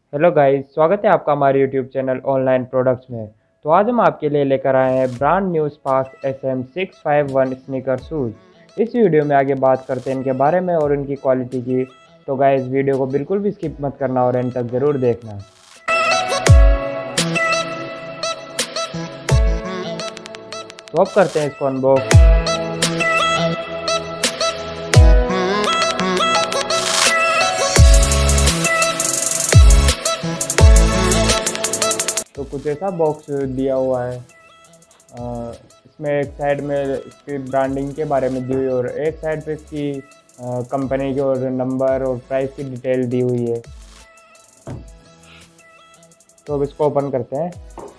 Hello guys, स्वागत है आपका हमारे यूट्यूब चैनल ऑनलाइन प्रोडक्ट्स में। तो आज हम आपके लिए लेकर आए हैं brand new spark SM651 sneaker shoes. इस वीडियो में आगे बात करते हैं इनके बारे में और इनकी क्वालिटी की। तो गाइस, वीडियो को बिल्कुल भी स्किप मत करना और एंड तक ज़रूर देखना। तो अब करते हैं इसको अनबॉक्स। तो कुछ ऐसा बॉक्स दिया हुआ है। इसमें एक साइड में इसकी ब्रांडिंग के बारे में दी हुई है और एक साइड पे इसकी कंपनी की और नंबर और प्राइस की डिटेल दी हुई है। तो अब इसको ओपन करते हैं।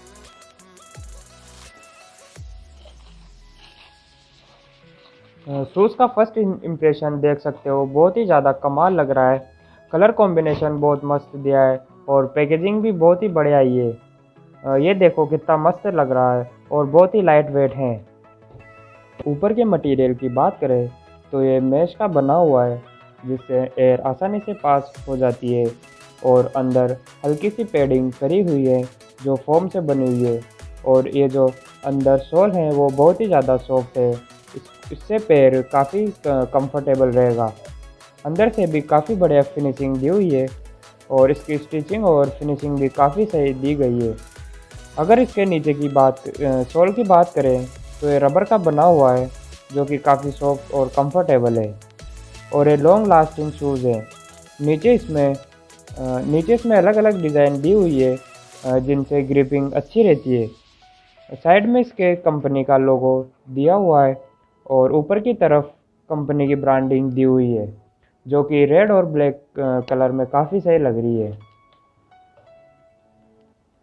शूज़ का फर्स्ट इम्प्रेशन देख सकते हो, बहुत ही ज़्यादा कमाल लग रहा है। कलर कॉम्बिनेशन बहुत मस्त दिया है और पैकेजिंग भी बहुत ही बढ़िया है। ये देखो कितना मस्त लग रहा है और बहुत ही लाइट वेट है। ऊपर के मटेरियल की बात करें तो ये मैश का बना हुआ है, जिससे एयर आसानी से पास हो जाती है और अंदर हल्की सी पैडिंग करी हुई है जो फोम से बनी हुई है। और ये जो अंदर सोल है वो बहुत ही ज़्यादा सॉफ्ट है। इससे पैर काफ़ी कंफर्टेबल रहेगा। अंदर से भी काफ़ी बढ़िया फिनिशिंग दी हुई है और इसकी स्टिचिंग और फिनिशिंग भी काफ़ी सही दी गई है। अगर इसके नीचे की सोल की बात करें तो ये रबर का बना हुआ है जो कि काफ़ी सॉफ्ट और कंफर्टेबल है और ये लॉन्ग लास्टिंग शूज़ है। नीचे इसमें अलग अलग डिज़ाइन दी हुई है जिनसे ग्रिपिंग अच्छी रहती है। साइड में इसके कंपनी का लोगो दिया हुआ है और ऊपर की तरफ कंपनी की ब्रांडिंग दी हुई है जो कि रेड और ब्लैक कलर में काफ़ी सही लग रही है।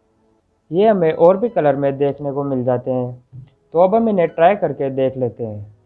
ये हमें और भी कलर में देखने को मिल जाते हैं। तो अब हम इन्हें ट्राई करके देख लेते हैं।